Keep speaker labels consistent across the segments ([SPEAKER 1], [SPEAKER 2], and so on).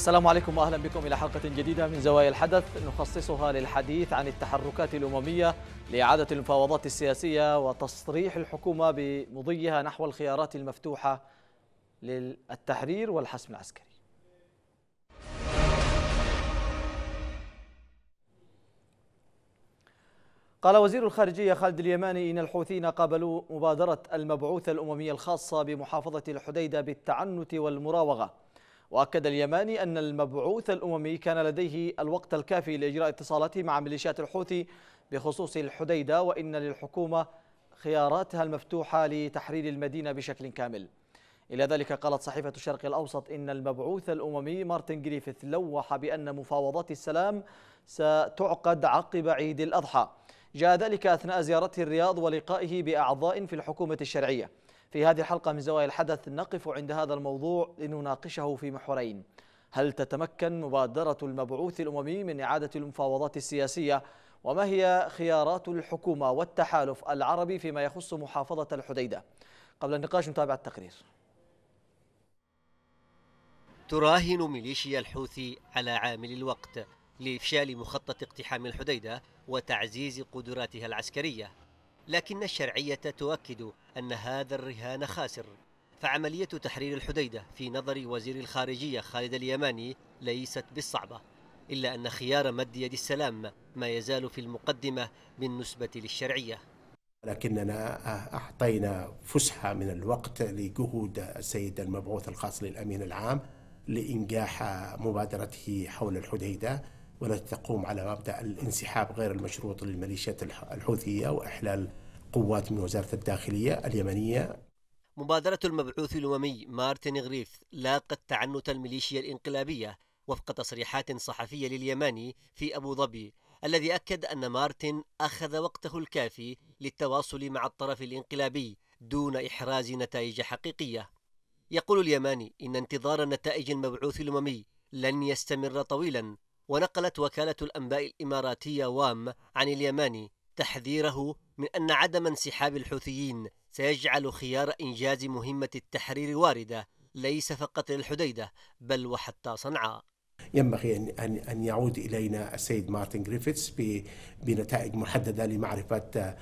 [SPEAKER 1] السلام عليكم وأهلا بكم إلى حلقة جديدة من زوايا الحدث نخصصها للحديث عن التحركات الأممية لإعادة المفاوضات السياسية وتصريح الحكومة بمضيها نحو الخيارات المفتوحة للتحرير والحسم العسكري. قال وزير الخارجية خالد اليماني إن الحوثيين قابلوا مبادرة المبعوث الأممي الخاصة بمحافظة الحديدة بالتعنت والمراوغة. وأكد اليماني أن المبعوث الأممي كان لديه الوقت الكافي لإجراء اتصالاته مع ميليشيات الحوثي بخصوص الحديدة، وإن للحكومة خياراتها المفتوحة لتحرير المدينة بشكل كامل. إلى ذلك قالت صحيفة الشرق الأوسط إن المبعوث الأممي مارتن جريفيث لوح بأن مفاوضات السلام ستعقد عقب عيد الأضحى. جاء ذلك أثناء زيارته الرياض ولقائه بأعضاء في الحكومة الشرعية. في هذه الحلقة من زوايا الحدث نقف عند هذا الموضوع لنناقشه في محورين: هل تتمكن مبادرة المبعوث الأممي من إعادة المفاوضات السياسية؟ وما هي خيارات الحكومة والتحالف العربي فيما يخص محافظة الحديدة؟ قبل النقاش نتابع التقرير.
[SPEAKER 2] تراهن ميليشيا الحوثي على عامل الوقت لإفشال مخطط اقتحام الحديدة وتعزيز قدراتها العسكرية، لكن الشرعية تؤكد أن هذا الرهان خاسر. فعملية تحرير الحديدة في نظر وزير الخارجية خالد اليماني ليست بالصعبة، إلا أن خيار مد يد السلام ما يزال في المقدمة بالنسبة للشرعية.
[SPEAKER 3] لكننا أعطينا فسحة من الوقت لجهود السيد المبعوث الخاص للأمين العام لإنجاح مبادرته حول الحديدة، والتي تقوم على مبدأ الانسحاب غير المشروط للميليشيات الحوثية وإحلال قوات من وزارة الداخلية اليمنية.
[SPEAKER 2] مبادرة المبعوث الأممي مارتن غريث لاقت تعنت الميليشيا الإنقلابية وفق تصريحات صحفية لليماني في أبو ظبي، الذي أكد أن مارتن أخذ وقته الكافي للتواصل مع الطرف الانقلابي دون إحراز نتائج حقيقية. يقول اليماني إن انتظار نتائج المبعوث الأممي لن يستمر طويلا، ونقلت وكالة الأنباء الإماراتية وام عن اليماني تحذيره من أن عدم انسحاب الحوثيين سيجعل خيار إنجاز مهمة التحرير واردة ليس فقط للحديدة بل وحتى صنعاء.
[SPEAKER 3] ينبغي أن يعود إلينا السيد مارتن غريفيث بنتائج محددة لمعرفة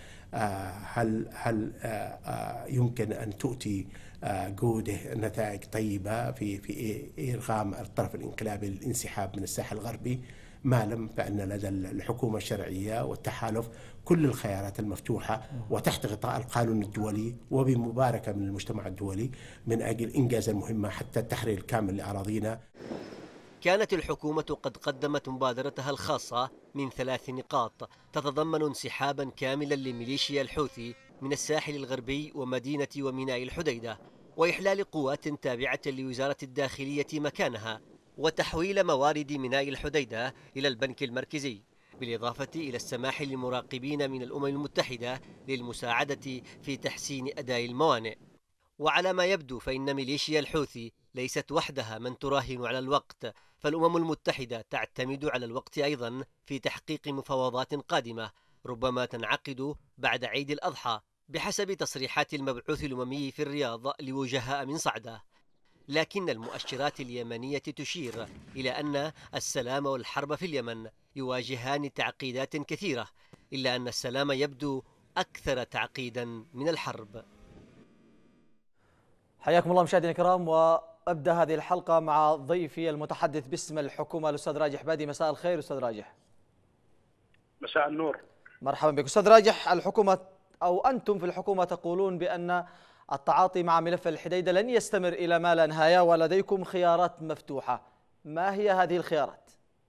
[SPEAKER 3] هل يمكن أن تؤتي جهوده نتائج طيبة في إرغام الطرف الانقلابي للانسحاب من الساحل الغربي، ما لم فإن لدى الحكومة الشرعية والتحالف كل الخيارات المفتوحة وتحت غطاء القانون الدولي وبمباركة من المجتمع الدولي من أجل إنجاز المهمة حتى التحرير الكامل لأراضينا.
[SPEAKER 2] كانت الحكومة قد قدمت مبادرتها الخاصة من 3 نقاط تتضمن انسحابا كاملا لميليشيا الحوثي من الساحل الغربي ومدينة وميناء الحديدة، وإحلال قوات تابعة لوزارة الداخلية مكانها، وتحويل موارد ميناء الحديدة إلى البنك المركزي، بالإضافة إلى السماح للمراقبين من الأمم المتحدة للمساعدة في تحسين أداء الموانئ. وعلى ما يبدو فإن ميليشيا الحوثي ليست وحدها من تراهن على الوقت، فالأمم المتحدة تعتمد على الوقت أيضا في تحقيق مفاوضات قادمة ربما تنعقد بعد عيد الأضحى بحسب تصريحات المبعوث الأممي في الرياض لوجهاء من صعدة. لكن المؤشرات اليمنية تشير إلى أن السلام والحرب في اليمن يواجهان تعقيدات كثيرة، إلا أن السلام يبدو أكثر تعقيدا من الحرب.
[SPEAKER 1] حياكم الله مشاهدينا الكرام، وأبدأ هذه الحلقة مع ضيفي المتحدث باسم الحكومة الأستاذ راجح بادي. مساء الخير أستاذ راجح.
[SPEAKER 4] مساء النور.
[SPEAKER 1] مرحبا بك أستاذ راجح. الحكومة أو أنتم في الحكومة تقولون بأن التعاطي مع ملف الحديدة لن يستمر إلى ما لا نهاية ولديكم خيارات مفتوحة، ما هي هذه الخيارات؟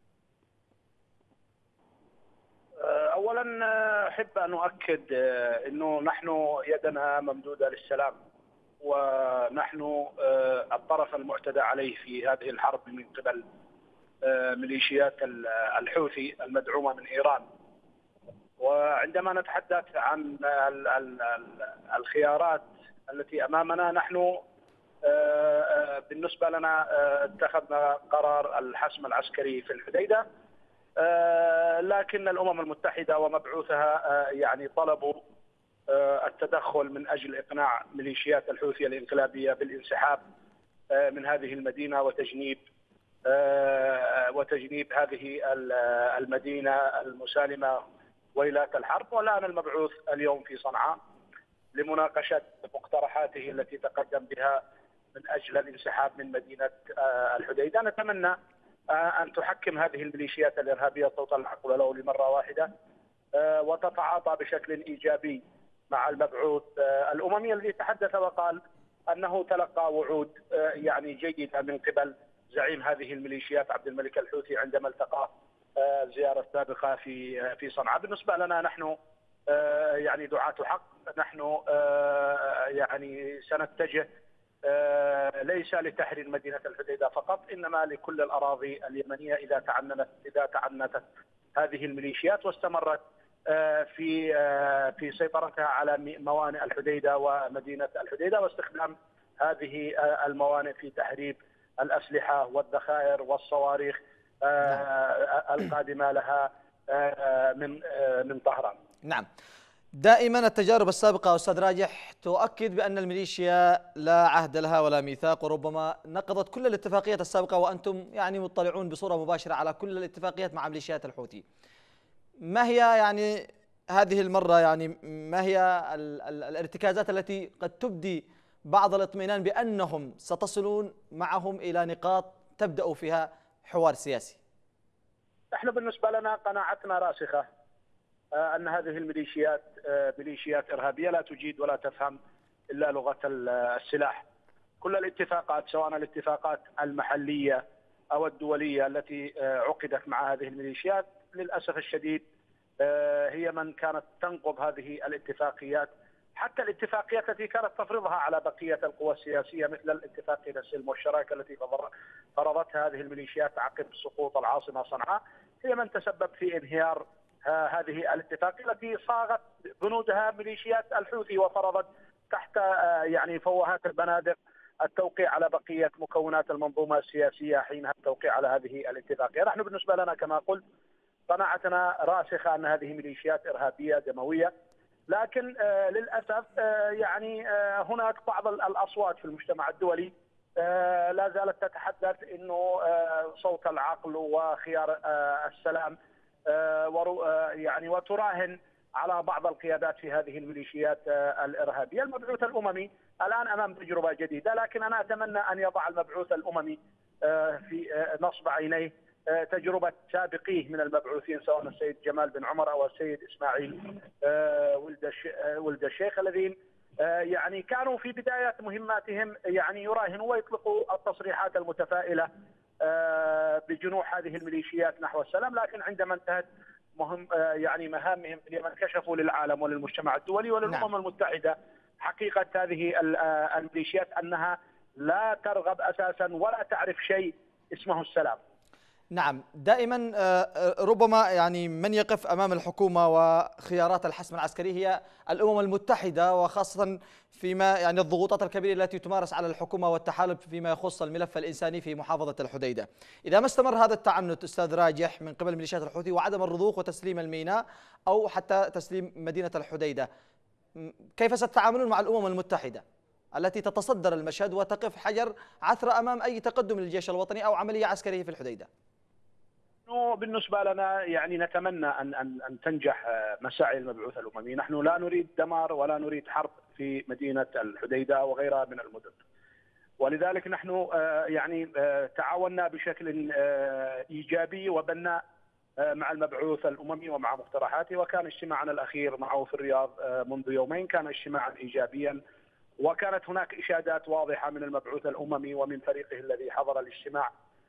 [SPEAKER 4] أولا أحب أن أؤكد أنه نحن يدنا ممدودة للسلام، ونحن الطرف المعتدى عليه في هذه الحرب من قبل ميليشيات الحوثي المدعومة من إيران. وعندما نتحدث عن الخيارات التي أمامنا، نحن بالنسبة لنا اتخذنا قرار الحسم العسكري في الحديدة، لكن الأمم المتحدة ومبعوثها يعني طلبوا التدخل من أجل إقناع ميليشيات الحوثي الإنقلابية بالانسحاب من هذه المدينة وتجنيب وتجنيب هذه المدينة المسالمة ويلات الحرب. والآن المبعوث اليوم في صنعاء لمناقشة مقترحاته التي تقدم بها من أجل الانسحاب من مدينة الحديدة. نتمنى أن تحكم هذه الميليشيات الإرهابية صوت الحق ولو لمرة واحدة، وتتعاطى بشكل إيجابي مع المبعوث الأممي الذي تحدث وقال أنه تلقى وعود يعني جيدة من قبل زعيم هذه الميليشيات عبد الملك الحوثي عندما التقى زيارة سابقة في صنعاء. بالنسبة لنا نحن يعني دعاة حق، نحن يعني سنتجه ليس لتحرير مدينة الحديدة فقط، إنما لكل الأراضي اليمنية إذا تعنتت هذه الميليشيات واستمرت في سيطرتها على موانئ الحديدة ومدينة الحديدة، واستخدام هذه الموانئ في تهريب الأسلحة والذخائر والصواريخ القادمة لها من طهران.
[SPEAKER 1] نعم، دائما التجارب السابقة أستاذ راجح تؤكد بأن الميليشيا لا عهد لها ولا ميثاق، وربما نقضت كل الاتفاقيات السابقة، وأنتم يعني مطلعون بصورة مباشرة على كل الاتفاقيات مع ميليشيات الحوثي. ما هي يعني هذه المرة يعني ما هي الارتكازات التي قد تبدي بعض الاطمئنان بأنهم ستصلون معهم إلى نقاط تبدأ فيها حوار سياسي؟
[SPEAKER 4] نحن بالنسبة لنا قناعتنا راسخة أن هذه الميليشيات ميليشيات إرهابية لا تجيد ولا تفهم إلا لغة السلاح. كل الاتفاقات سواء الاتفاقات المحلية أو الدولية التي عقدت مع هذه الميليشيات للأسف الشديد هي من كانت تنقض هذه الاتفاقيات، حتى الاتفاقيات التي كانت تفرضها على بقية القوى السياسية مثل الاتفاقية السلم والشراكة التي فرضتها هذه الميليشيات عقب سقوط العاصمة صنعاء، هي من تسبب في انهيار هذه الاتفاقية التي صاغت بنودها ميليشيات الحوثي وفرضت تحت يعني فوهات البنادق التوقيع على بقية مكونات المنظومة السياسية حينها التوقيع على هذه الاتفاقية. نحن بالنسبة لنا كما قلت قناعتنا راسخة أن هذه ميليشيات إرهابية دموية، لكن للأسف يعني هناك بعض الأصوات في المجتمع الدولي لا زالت تتحدث أنه صوت العقل وخيار السلام يعني وتراهن على بعض القيادات في هذه الميليشيات الإرهابية. المبعوث الأممي الآن أمام تجربة جديدة، لكن أنا أتمنى أن يضع المبعوث الأممي في نصب عينيه تجربة سابقيه من المبعوثين سواء السيد جمال بن عمر أو السيد إسماعيل ولد الشيخ الذين يعني كانوا في بداية مهماتهم يعني يراهنوا ويطلقوا التصريحات المتفائلة بجنوح هذه الميليشيات نحو السلام، لكن عندما انتهت يعني مهامهم في اليمن كشفوا للعالم وللمجتمع الدولي وللأمم المتحدة حقيقة هذه الميليشيات أنها لا ترغب أساسا ولا تعرف شيء اسمه السلام.
[SPEAKER 1] نعم، دائما ربما يعني من يقف أمام الحكومة وخيارات الحسم العسكري هي الأمم المتحدة، وخاصة فيما يعني الضغوطات الكبيرة التي تمارس على الحكومة والتحالف فيما يخص الملف الإنساني في محافظة الحديدة. إذا ما استمر هذا التعنت أستاذ راجح من قبل ميليشيات الحوثي وعدم الرضوخ وتسليم الميناء أو حتى تسليم مدينة الحديدة، كيف ستتعاملون مع الأمم المتحدة التي تتصدر المشهد وتقف حجر عثرة أمام أي تقدم للجيش الوطني أو عملية عسكرية في الحديدة؟
[SPEAKER 4] بالنسبة لنا يعني نتمنى أن تنجح مساعي المبعوث الأممي. نحن لا نريد دمار ولا نريد حرب في مدينة الحديدة وغيرها من المدن، ولذلك نحن يعني تعاوننا بشكل إيجابي وبناء مع المبعوث الأممي ومع مقترحاته، وكان اجتماعنا الأخير معه في الرياض منذ يومين كان اجتماعا إيجابيا، وكانت هناك إشادات واضحة من المبعوث الأممي ومن فريقه الذي حضر الاجتماع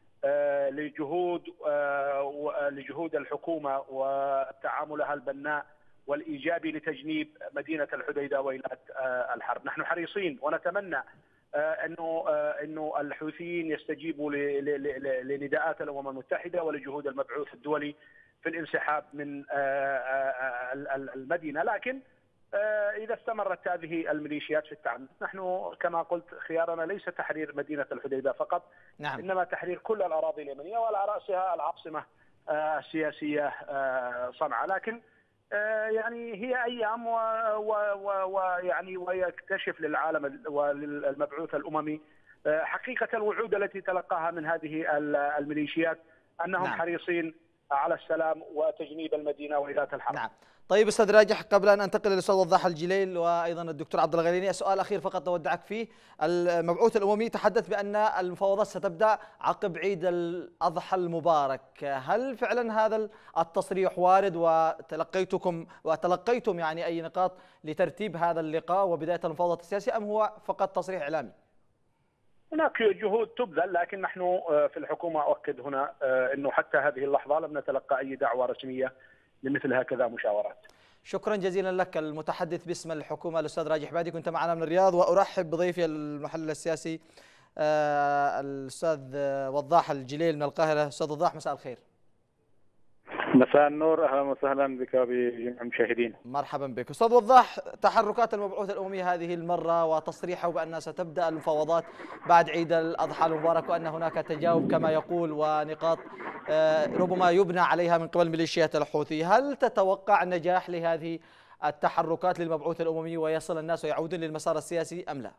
[SPEAKER 4] لجهود الحكومة وتعاملها البناء والإيجابي لتجنيب مدينة الحديدة ويلات الحرب. نحن حريصين ونتمنى أنه الحوثيين يستجيبوا لنداءات الأمم المتحدة ولجهود المبعوث الدولي في الانسحاب من المدينة، لكن إذا استمرت هذه الميليشيات في التعنت نحن كما قلت خيارنا ليس تحرير مدينة الحديدة فقط،
[SPEAKER 1] نعم.
[SPEAKER 4] إنما تحرير كل الأراضي اليمنية وعلى رأسها العاصمة السياسية صنعاء. لكن يعني هي أيام ويعني ويكتشف للعالم وللمبعوث الأممي حقيقة الوعود التي تلقاها من هذه الميليشيات أنهم حريصين على السلام وتجنيب المدينة وإدارة الحرب.
[SPEAKER 1] نعم. طيب استاذ راجح، قبل ان انتقل للاستاذ وضاح الجليل وايضا الدكتور عبد الله الغلياني، سؤال اخير فقط اودعك فيه. المبعوث الاممي تحدث بان المفاوضات ستبدا عقب عيد الاضحى المبارك، هل فعلا هذا التصريح وارد وتلقيتم يعني اي نقاط لترتيب هذا اللقاء وبدايه المفاوضات السياسيه، ام هو فقط تصريح اعلامي؟
[SPEAKER 4] هناك جهود تبذل، لكن نحن في الحكومة أؤكد هنا أنه حتى هذه اللحظة لم نتلقى أي دعوة رسمية لمثل هكذا مشاورات.
[SPEAKER 1] شكرا جزيلا لك المتحدث باسم الحكومة الأستاذ راجح بادي، كنت معنا من الرياض. وأرحب بضيفي المحلل السياسي الأستاذ وضاح الجليل من القاهرة. أستاذ وضاح، مساء الخير.
[SPEAKER 5] مساء النور، اهلا وسهلا بك وبجميع المشاهدين.
[SPEAKER 1] مرحبا بك استاذ وضاح. تحركات المبعوث الاممي هذه المره وتصريحه بان ستبدا المفاوضات بعد عيد الاضحى المبارك، وان هناك تجاوب كما يقول ونقاط ربما يبنى عليها من قبل ميليشيات الحوثي، هل تتوقع نجاح لهذه التحركات للمبعوث الاممي ويصل الناس ويعودون للمسار السياسي ام لا؟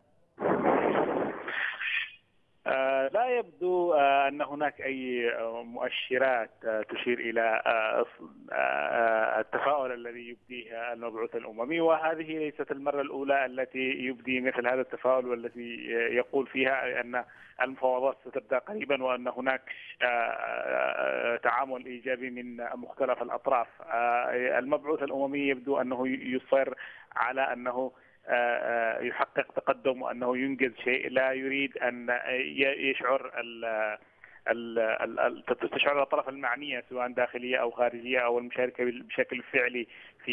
[SPEAKER 5] لا يبدو أن هناك أي مؤشرات تشير إلى التفاؤل الذي يبديه المبعوث الأممي، وهذه ليست المرة الأولى التي يبدي مثل هذا التفاؤل، والتي يقول فيها أن المفاوضات ستبدأ قريبا وأن هناك تعامل إيجابي من مختلف الأطراف. المبعوث الأممي يبدو أنه يصر على أنه يحقق تقدم وأنه ينجز شيء، لا يريد أن تشعر الأطراف المعنية سواء داخلية أو خارجية أو المشاركة بشكل فعلي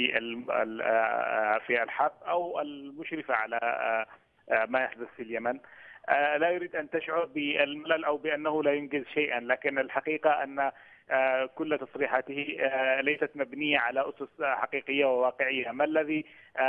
[SPEAKER 5] في الحرب أو المشرفة على ما يحدث في اليمن، لا يريد أن تشعر بالملل أو بأنه لا ينجز شيئا. لكن الحقيقة أن كل تصريحاته ليست مبنية على أسس حقيقية وواقعية. ما الذي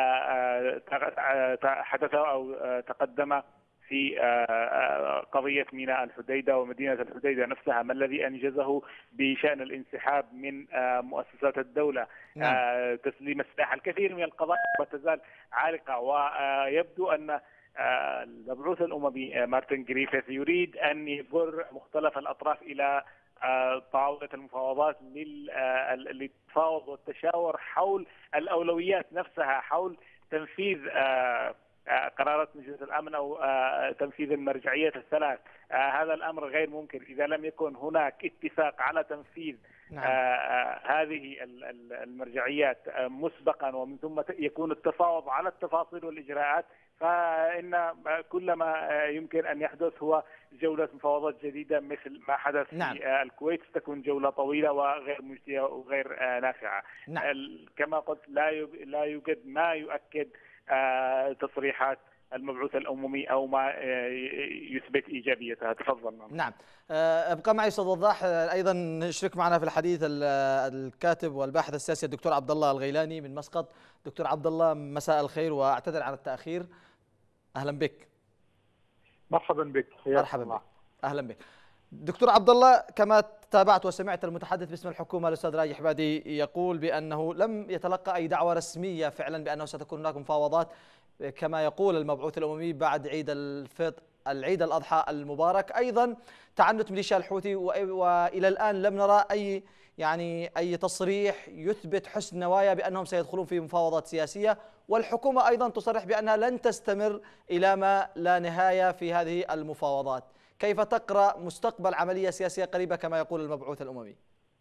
[SPEAKER 5] حدث أو تقدم في قضية ميناء الحديدة ومدينة الحديدة نفسها؟ ما الذي أنجزه بشأن الانسحاب من مؤسسات الدولة؟ تسليم السلاح. الكثير من القضايا وتزال عالقة، ويبدو أن المبعوث الأممي مارتن غريفيث يريد أن يجر مختلف الأطراف إلى طاولة المفاوضات للتفاوض والتشاور حول الأولويات نفسها، حول تنفيذ قرارات مجلس الأمن أو تنفيذ المرجعيات الثلاث. هذا الأمر غير ممكن إذا لم يكن هناك اتفاق على تنفيذ هذه المرجعيات مسبقا، ومن ثم يكون التفاوض على التفاصيل والإجراءات. فإن كل ما يمكن أن يحدث هو جولة مفاوضات جديدة مثل ما حدث في الكويت، ستكون جولة طويلة وغير مجدية وغير نافعة. كما قلت لا يوجد ما يؤكد تصريحات المبعوث الأممي أو ما يثبت إيجابيتها. تفضل.
[SPEAKER 1] نعم. ابقى معي أستاذ وضاح. أيضا يشرك معنا في الحديث الكاتب والباحث السياسي الدكتور عبد الله الغيلاني من مسقط. دكتور عبد الله، مساء الخير وأعتذر عن التأخير. أهلا بك.
[SPEAKER 5] مرحبا بك.
[SPEAKER 1] مرحبا بك. أهلا بك دكتور عبد الله. كما تابعت وسمعت المتحدث باسم الحكومة الأستاذ راجح بادي يقول بأنه لم يتلقى أي دعوة رسمية فعلا بأنه ستكون هناك مفاوضات كما يقول المبعوث الأممي بعد العيد الأضحى المبارك. أيضا تعنت ميليشيا الحوثي، وإلى الآن لم نرى أي تصريح يثبت حسن نوايا بأنهم سيدخلون في مفاوضات سياسية، والحكومة أيضا تصرح بأنها لن تستمر إلى ما لا نهاية في هذه المفاوضات. كيف تقرأ مستقبل عملية سياسية قريبة كما يقول المبعوث الأممي؟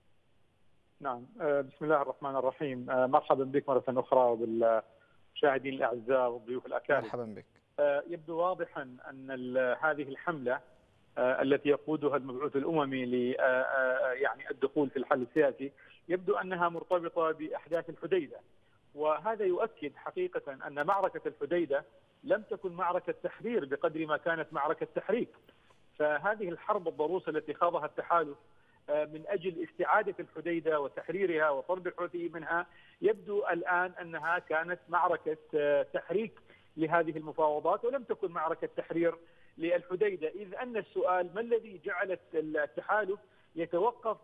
[SPEAKER 5] نعم، بسم الله الرحمن الرحيم. مرحبا بك مرة أخرى وبالمشاهدين الأعزاء والضيوف الأكارم.
[SPEAKER 1] مرحبا بك.
[SPEAKER 5] يبدو واضحا أن هذه الحملة التي يقودها المبعوث الأممي يعني الدخول في الحل السياسي يبدو أنها مرتبطة بأحداث الحديدة، وهذا يؤكد حقيقة أن معركة الحديدة لم تكن معركة تحرير بقدر ما كانت معركة تحريك. فهذه الحرب الضروسة التي خاضها التحالف من أجل استعادة الحديدة وتحريرها وطرد الحوثيين منها، يبدو الآن أنها كانت معركة تحريك لهذه المفاوضات ولم تكن معركة تحرير للحديدة. إذ أن السؤال ما الذي جعل التحالف يتوقف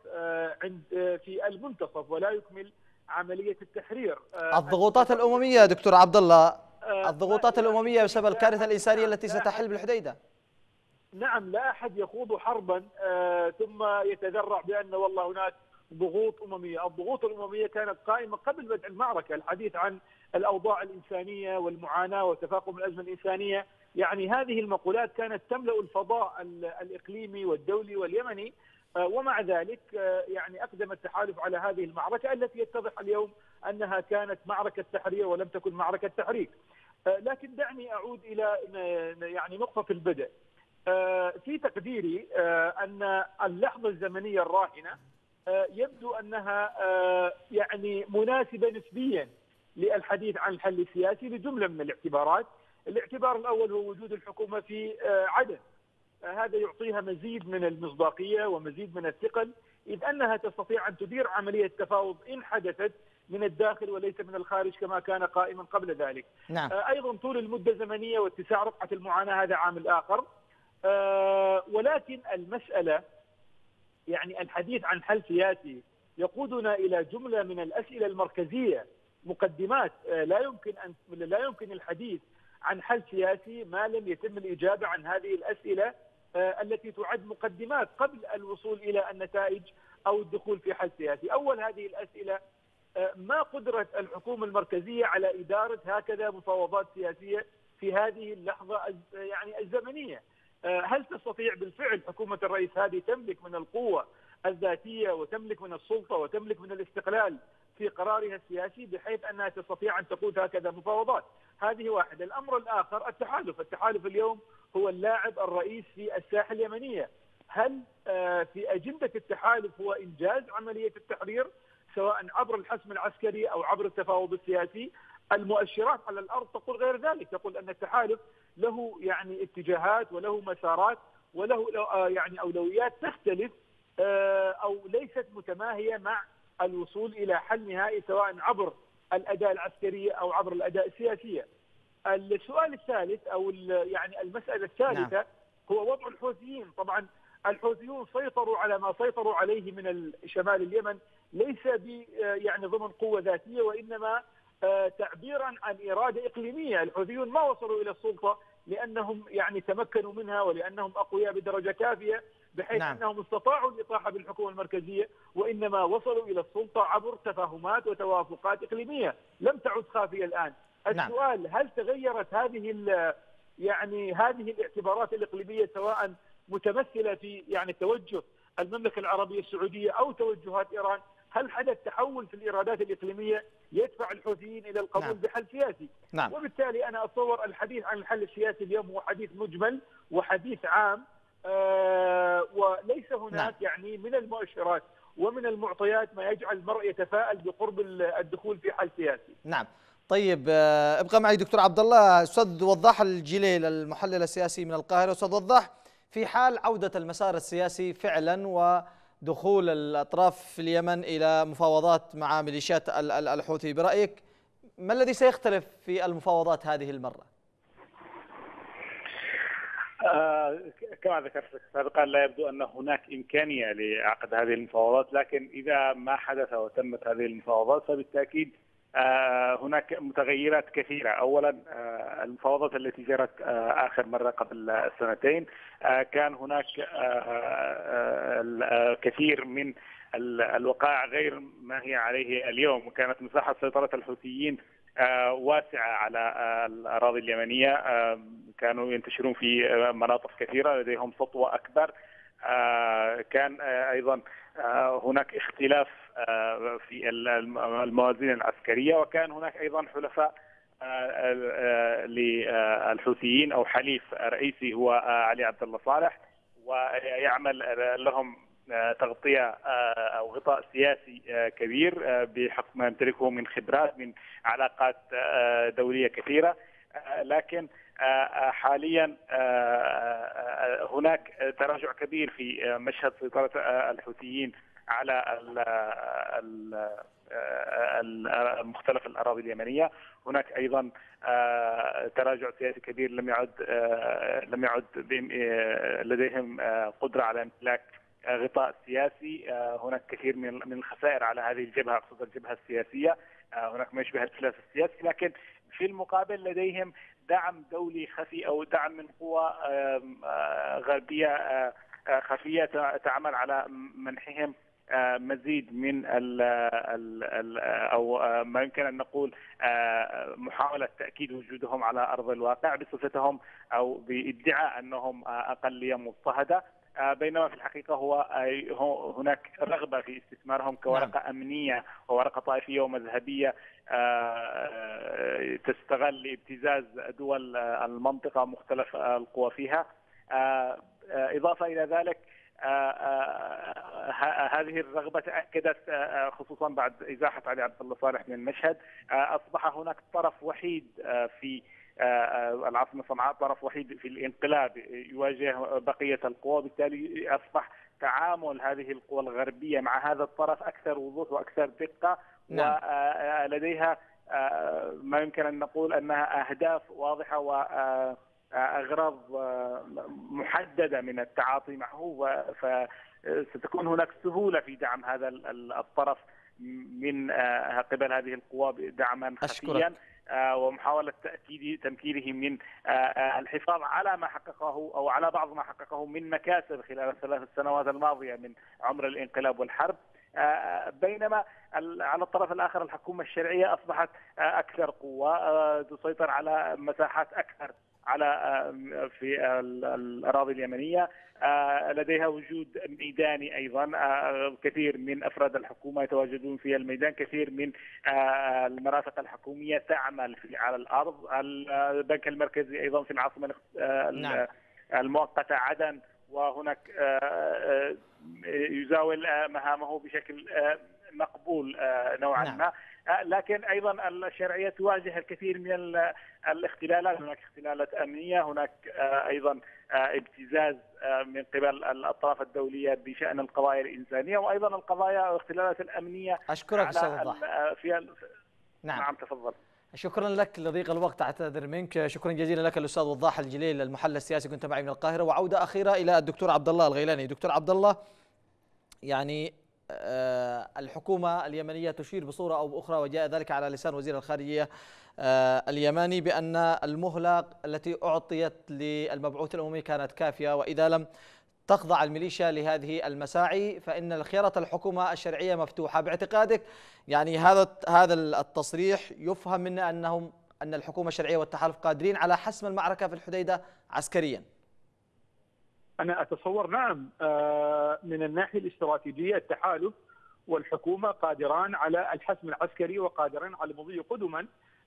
[SPEAKER 5] في المنتصف ولا يكمل عملية التحرير؟
[SPEAKER 1] الضغوطات الأممية دكتور عبد الله، الضغوطات الأممية بسبب الكارثة الإنسانية التي ستحل بالحديدة.
[SPEAKER 6] نعم، لا أحد يخوض حربا ثم يتذرع بأن والله هناك ضغوط أممية. الضغوط الأممية كانت قائمة قبل بدء المعركة. الحديث عن الأوضاع الإنسانية والمعاناة وتفاقم الأزمة الإنسانية، يعني هذه المقولات كانت تملأ الفضاء الإقليمي والدولي واليمني، ومع ذلك يعني أقدم التحالف على هذه المعركة التي يتضح اليوم أنها كانت معركة تحرير ولم تكن معركة تحريك. لكن دعني أعود إلى يعني نقطة في البدء. في تقديري أن اللحظة الزمنية الراهنة يبدو أنها يعني مناسبة نسبيا للحديث عن الحل السياسي لجملة من الاعتبارات. الاعتبار الأول هو وجود الحكومة في عدن. هذا يعطيها مزيد من المصداقية ومزيد من الثقل، إذ أنها تستطيع أن تدير عملية تفاوض إن حدثت من الداخل وليس من الخارج كما كان قائما قبل ذلك.
[SPEAKER 1] نعم.
[SPEAKER 6] أيضا طول المدة الزمنية واتساع رقعة المعاناة هذا عامل آخر. ولكن المسألة يعني الحديث عن حل سياسي يقودنا إلى جملة من الأسئلة المركزية، مقدمات. لا يمكن الحديث عن حل سياسي ما لم يتم الإجابة عن هذه الأسئلة التي تعد مقدمات قبل الوصول إلى النتائج أو الدخول في حل سياسي. أول هذه الأسئلة: ما قدرة الحكومة المركزية على إدارة هكذا مفاوضات سياسية في هذه اللحظة يعني الزمنية؟ هل تستطيع بالفعل حكومة الرئيس هذه تملك من القوة الذاتية وتملك من السلطة وتملك من الاستقلال في قرارها السياسي بحيث أنها تستطيع أن تقود هكذا مفاوضات؟ هذه واحدة. الأمر الآخر التحالف اليوم هو اللاعب الرئيس في الساحة اليمنية. هل في أجندة التحالف هو إنجاز عملية التحرير سواء عبر الحسم العسكري أو عبر التفاوض السياسي؟ المؤشرات على الأرض تقول غير ذلك، تقول أن التحالف له يعني اتجاهات وله مسارات وله يعني أولويات تختلف أو ليست متماهية مع الوصول إلى حل نهائي سواء عبر الأداة العسكرية أو عبر الأداة السياسية. السؤال الثالث أو يعني المسألة الثالثة
[SPEAKER 1] نعم.
[SPEAKER 6] هو وضع الحوثيين. طبعا الحوثيون سيطروا على ما سيطروا عليه من شمال اليمن ليس يعني ضمن قوة ذاتية، وإنما تعبيرا عن إرادة إقليمية. الحوثيون ما وصلوا إلى السلطة لأنهم يعني تمكنوا منها ولأنهم أقوياء بدرجة كافية بحيث
[SPEAKER 1] نعم.
[SPEAKER 6] أنهم استطاعوا الإطاحة بالحكومة المركزية، وإنما وصلوا إلى السلطة عبر تفاهمات وتوافقات إقليمية لم تعد خافية الآن. السؤال: هل تغيرت يعني هذه الاعتبارات الإقليمية سواء متمثلة في يعني توجه المملكة العربية السعودية أو توجهات إيران؟ هل حدث تحول في الإيرادات الإقليمية يدفع الحوثيين إلى القبول
[SPEAKER 1] نعم.
[SPEAKER 6] بحل سياسي؟
[SPEAKER 1] نعم.
[SPEAKER 6] وبالتالي أنا أتصور الحديث عن الحل السياسي اليوم هو حديث مجمل وحديث عام، وليس هناك
[SPEAKER 1] نعم.
[SPEAKER 6] يعني من المؤشرات ومن المعطيات ما يجعل المرء يتفائل بقرب الدخول في حل سياسي.
[SPEAKER 1] نعم. طيب، ابقى معي دكتور عبد الله. أستاذ وضاح الجليل المحلل السياسي من القاهرة. أستاذ وضاح، في حال عودة المسار السياسي فعلا ودخول الأطراف في اليمن إلى مفاوضات مع ميليشيات الحوثي، برأيك ما الذي سيختلف في المفاوضات هذه المرة؟
[SPEAKER 5] كما ذكرت سابقا لا يبدو أن هناك إمكانية لعقد هذه المفاوضات، لكن إذا ما حدث وتمت هذه المفاوضات فبالتأكيد هناك متغيرات كثيرة. أولا المفاوضات التي جرت آخر مرة قبل سنتين كان هناك كثير من الوقائع غير ما هي عليه اليوم، وكانت مساحة سيطرة الحوثيين واسعة على الأراضي اليمنية، كانوا ينتشرون في مناطق كثيرة، لديهم سطوة أكبر. كان أيضا هناك اختلاف في الموازين العسكرية، وكان هناك أيضا حلفاء للحوثيين أو حليف رئيسي هو علي عبد الله صالح، ويعمل لهم تغطية أو غطاء سياسي كبير بحكم ما يمتلكه من خبرات من علاقات دولية كثيرة. لكن حاليا هناك تراجع كبير في مشهد سيطرة الحوثيين على مختلف الأراضي اليمنية. هناك أيضا تراجع سياسي كبير، لم يعد لديهم قدرة على امتلاك غطاء سياسي. هناك كثير من الخسائر على هذه الجبهة، أقصد الجبهة السياسية. هناك ما يشبه الخلاف السياسي، لكن في المقابل لديهم دعم دولي خفي أو دعم من قوى غربية خفية تعمل على منحهم مزيد من أو ما يمكن أن نقول محاولة تأكيد وجودهم على أرض الواقع بصفتهم أو بادعاء أنهم أقلية مضطهدة، بينما في الحقيقة هناك رغبة في استثمارهم كورقة أمنية وورقة طائفية ومذهبية تستغل لابتزاز دول المنطقة مختلف القوى فيها. إضافة إلى ذلك هذه الرغبة تأكدت خصوصا بعد إزاحة علي عبد الله صالح من المشهد. أصبح هناك طرف وحيد في العاصمة صنعاء، طرف وحيد في الانقلاب يواجه بقية القوى، وبالتالي أصبح تعامل هذه القوى الغربية مع هذا الطرف أكثر وضوح وأكثر دقة. ولديها ما يمكن أن نقول أنها أهداف واضحة وأغراض محددة من التعاطي معه، فستكون هناك سهولة في دعم هذا الطرف من قبل هذه القوى دعما خفيا ومحاولة تمكينه من الحفاظ على ما حققه أو على بعض ما حققه من مكاسب خلال الثلاث سنوات الماضية من عمر الانقلاب والحرب. بينما على الطرف الآخر الحكومة الشرعية أصبحت أكثر قوة، تسيطر على مساحات أكثر في الأراضي اليمنية، لديها وجود ميداني أيضا، كثير من أفراد الحكومة يتواجدون في الميدان، كثير من المرافق الحكومية تعمل على الأرض، البنك المركزي أيضا في العاصمة المؤقتة عدن، وهناك يزاول مهامه بشكل مقبول نوعا ما. لكن أيضا الشرعية تواجه الكثير من الاختلالات، هناك اختلالات أمنية، هناك أيضا ابتزاز من قبل الأطراف الدولية بشأن القضايا الإنسانية، وأيضا القضايا والاختلالات الأمنية.
[SPEAKER 1] أشكرك أستاذ وضاح.
[SPEAKER 5] نعم تفضل.
[SPEAKER 1] شكرا لك، لضيق الوقت أعتذر منك. شكرا جزيلا لك الأستاذ وضاح الجليل المحلل السياسي، كنت معي من القاهرة. وعودة أخيرة إلى الدكتور عبد الله الغيلاني. دكتور عبد الله، يعني الحكومة اليمنية تشير بصورة أو بأخرى، وجاء ذلك على لسان وزير الخارجية اليماني، بأن المهلة التي أعطيت للمبعوث الأممي كانت كافية، وإذا لم تخضع الميليشيا لهذه المساعي فإن خيارة الحكومة الشرعية مفتوحة. باعتقادك يعني هذا التصريح يفهم منه أن الحكومة الشرعية والتحالف قادرين على حسم المعركة في الحديدة عسكريا؟
[SPEAKER 6] أنا أتصور نعم، من الناحية الاستراتيجية التحالف والحكومة قادران على الحسم العسكري وقادران على المضي قدما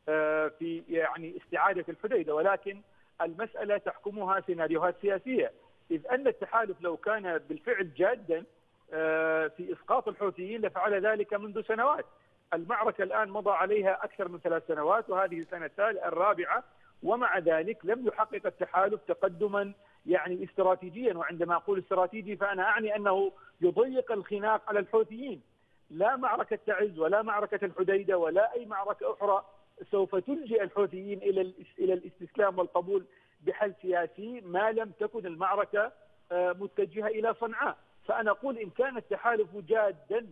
[SPEAKER 6] في يعني استعادة الحديدة، ولكن المسألة تحكمها سيناريوهات سياسية، إذ أن التحالف لو كان بالفعل جادا في إسقاط الحوثيين لفعل ذلك منذ سنوات. المعركة الآن مضى عليها أكثر من 3 سنوات، وهذه السنة الرابعة، ومع ذلك لم يحقق التحالف تقدما يعني استراتيجيا. وعندما أقول استراتيجي فأنا أعني أنه يضيق الخناق على الحوثيين. لا معركة تعز ولا معركة الحديدة ولا أي معركة أخرى سوف تلجئ الحوثيين إلى الاستسلام والقبول بحل سياسي ما لم تكن المعركة متجهة إلى صنعاء. فأنا أقول إن كان التحالف جادا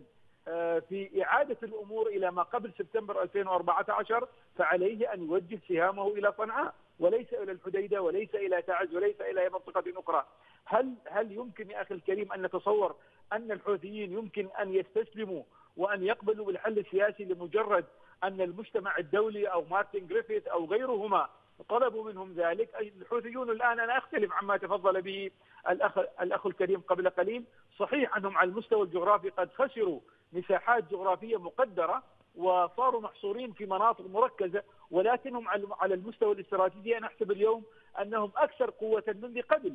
[SPEAKER 6] في إعادة الأمور إلى ما قبل سبتمبر 2014 فعليه أن يوجه سهامه إلى صنعاء وليس إلى الحديدة وليس إلى تعز وليس إلى منطقة أخرى. هل يمكن يا أخي الكريم أن نتصور أن الحوثيين يمكن أن يستسلموا وأن يقبلوا بالحل السياسي لمجرد أن المجتمع الدولي أو مارتن جريفيث أو غيرهما طلبوا منهم ذلك؟ الحوثيون الآن أنا أختلف عما تفضل به الأخ الكريم قبل قليل، صحيح أنهم على المستوى الجغرافي قد خسروا مساحات جغرافية مقدرة وصاروا محصورين في مناطق مركزة، ولكنهم على المستوى الاستراتيجي أنا أحسب اليوم أنهم أكثر قوة من قبل.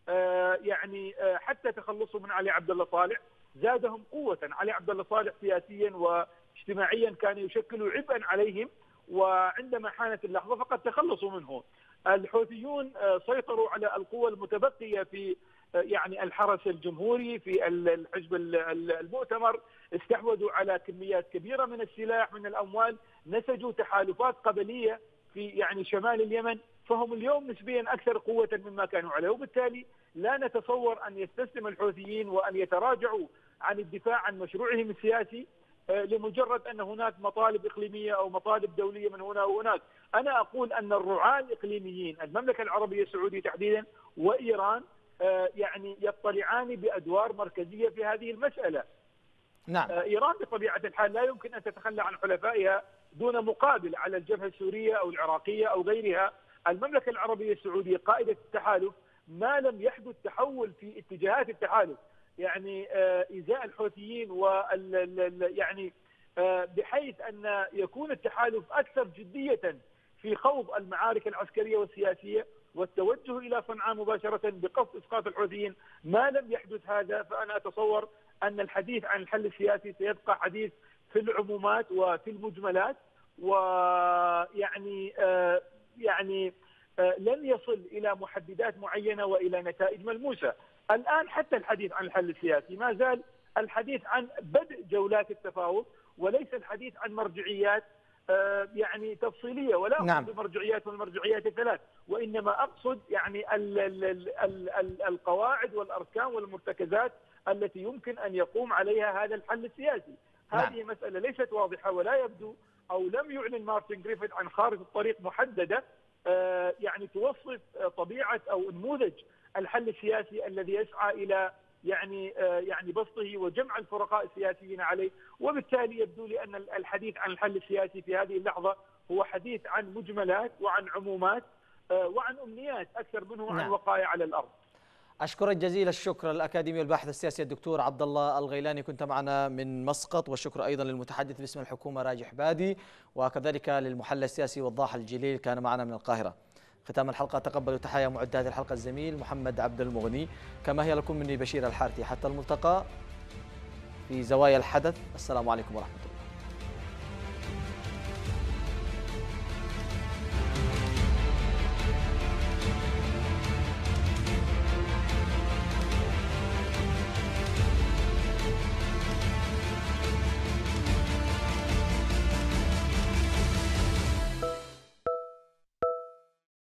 [SPEAKER 6] يعني حتى تخلصوا من علي عبد الله صالح زادهم قوة. علي عبد الله صالح سياسيا واجتماعيا كان يشكل عبئا عليهم، وعندما حانت اللحظة فقد تخلصوا منه. الحوثيون سيطروا على القوى المتبقية في يعني الحرس الجمهوري، في الحزب المؤتمر، استحوذوا على كميات كبيرة من السلاح من الأموال، نسجوا تحالفات قبلية في يعني شمال اليمن، فهم اليوم نسبيا أكثر قوة مما كانوا عليه. وبالتالي لا نتصور أن يستسلم الحوثيين وأن يتراجعوا عن الدفاع عن مشروعهم السياسي لمجرد أن هناك مطالب إقليمية أو مطالب دولية من هنا وهناك. أنا أقول أن الرعاة الإقليميين المملكة العربية السعودية تحديدا وإيران يعني يطلعان بأدوار مركزية في هذه المسألة.
[SPEAKER 1] نعم.
[SPEAKER 6] إيران بطبيعة الحال لا يمكن أن تتخلى عن حلفائها دون مقابل على الجبهة السورية أو العراقية أو غيرها. المملكة العربية السعودية قائدة التحالف ما لم يحدث تحول في اتجاهات التحالف يعني إزاء الحوثيين يعني بحيث أن يكون التحالف أكثر جدية في خوض المعارك العسكرية والسياسية والتوجه إلى صنعاء مباشرة بقصد إسقاط الحوثيين. ما لم يحدث هذا فأنا أتصور أن الحديث عن الحل السياسي سيبقى حديث في العمومات وفي المجملات، ويعني لن يصل إلى محددات معينة وإلى نتائج ملموسة. الآن حتى الحديث عن الحل السياسي ما زال الحديث عن بدء جولات التفاوض وليس الحديث عن مرجعيات يعني تفصيلية، ولا أقصد بمرجعيات والمرجعيات الثلاث، وإنما أقصد يعني القواعد والأركان والمرتكزات التي يمكن أن يقوم عليها هذا الحل السياسي. هذه مسألة ليست واضحة ولا يبدو أو لم يعلن مارتن جريفيث عن خارطة طريق محددة يعني توصف طبيعة أو نموذج الحل السياسي الذي يسعى إلى يعني بسطه وجمع الفرقاء السياسيين عليه. وبالتالي يبدو لي أن الحديث عن الحل السياسي في هذه اللحظة هو حديث عن مجملات وعن عمومات وعن أمنيات أكثر منه عن وقائع على الأرض.
[SPEAKER 1] أشكرك جزيل الشكر الأكاديمي والباحث السياسي الدكتور عبد الله الغيلاني، كنت معنا من مسقط، والشكر أيضا للمتحدث باسم الحكومة راجح بادي، وكذلك للمحلل السياسي وضاح الجليل كان معنا من القاهرة. ختام الحلقة تقبلوا تحايا معد هذه الحلقة الزميل محمد عبد المغني، كما هي لكم مني بشير الحارثي. حتى الملتقى في زوايا الحدث، السلام عليكم ورحمة الله.